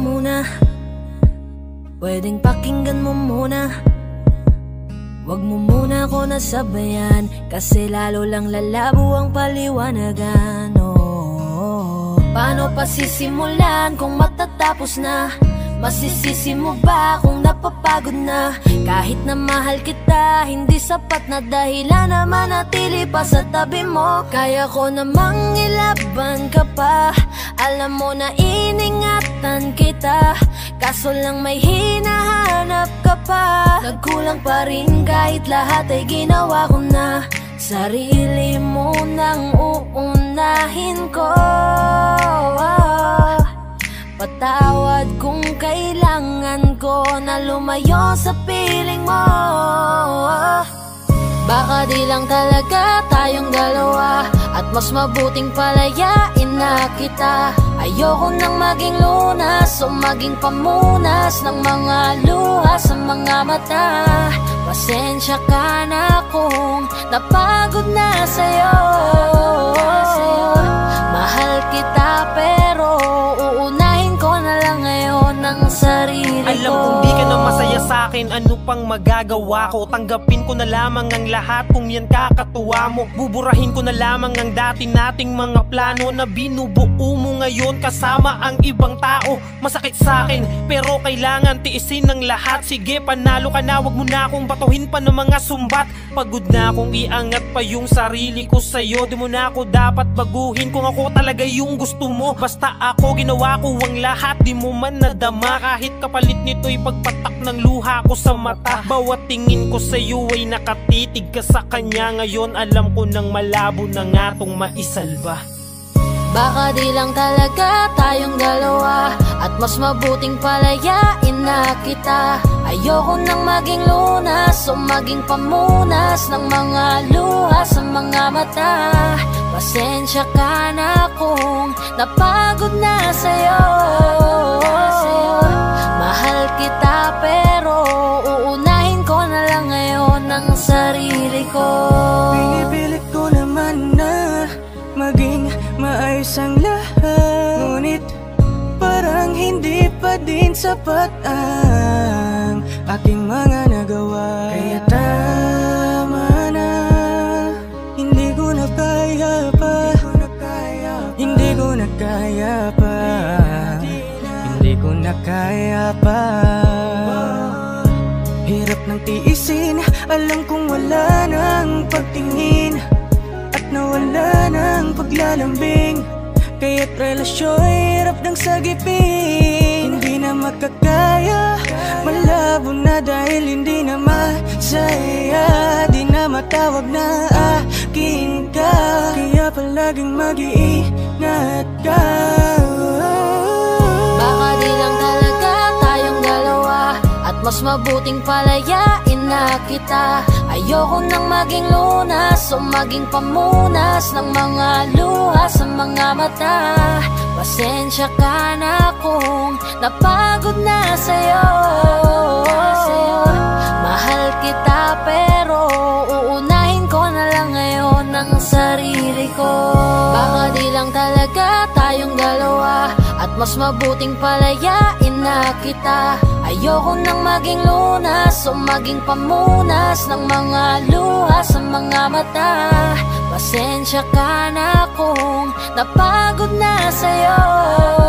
muna, pwedeng pakinggan mo muna. Wag mo muna ako nasabayan, kasi lalo lang lalabo ang paliwanagan. Paano pa sisimulan kung matatapos na? Masisisi mo ba kung napapagod na? Kahit na mahal kita, hindi sapat na dahilan na manatili pa sa tabi mo. Kaya ko namang ilaban ka pa, alam mo na iningatan kita, kaso lang may hinahanap ka pa. Nagkulang pa rin kahit lahat ay ginawa ko na. Sarili mo nang uunahin ko. Patawad kung kailangan ko na lumayo sa piling mo. Baka di lang talaga tayong dalawa, at mas mabuting palayain na kita. Ayoko nang maging lunas o maging pamunas ng mga luha sa mga mata. Pasensya ka na kung napagod na sa'yo. Mahal kita pero uunahin ko na lang ngayon ang sarili ko. Alam kong di ka na masaya sa'kin, ano pang magagawa ko? Tanggapin ko na lamang ang lahat kung yan kakatuwa mo. Buburahin ko na lamang ang dati nating mga plano na binubuo mo ngayon kasama ang ibang tao. Masakit sa'kin pero kailangan tiisin ng lahat. Sige, panalo ka na, wag mo na akong batuhin pa ng mga sumbat. Pagod na akong iangat pa yung sarili ko sa'yo. Di mo na ako dapat baguhin kung ako talaga yung gusto mo. Basta ako ginawa ko ang lahat, di mo man nadama. Kahit kapalit nito'y pagpatak ng luha ko sa mata. Bawat tingin ko sa'yo ay nakatitig ka sa kanya. Ngayon alam ko nang malabo na nga tong maisalba. Baka di lang talaga tayong dalawa, at mas mabuting palayain na kita. Ayoko nang maging lunas o maging pamunas ng mga luha sa mga mata. Pasensya ka na kung napagod na sa'yo. Mahal kita pero uunahin ko na lang ngayon ang sarili ko. Pinipilit ko naman na maging maayos ang lahat, ngunit parang hindi pa din sapat ang aking mga nagawa. Kaya tama na, hindi ko na kaya pa, hindi ko na kaya pa, hindi ko na kaya pa. Hirap ng tiisin, alam kong wala nang pagtingin, nawala ng paglalambing. Kaya't relasyon hirap ng sagipin. Hindi na makakaya, malabo na dahil hindi na masaya. Di na matawag na akin ka, kaya palaging mag-iingat ka. Baka di lang talaga tayong dalawa, at mas mabuting palayain na kita. Ayoko nang maging lunas o maging pamunas ng mga luha sa mga mata. Pasensya ka na kung napagod na sa'yo. Mahal kita pero uunahin ko na lang ngayon ang sarili ko. Baka di lang talaga tayong dalawa, at mas mabuting palayain na kita. Ayoko nang maging lunas o maging pamunas ng mga luha sa mga mata. Pasensya ka na kung napagod na sa'yo.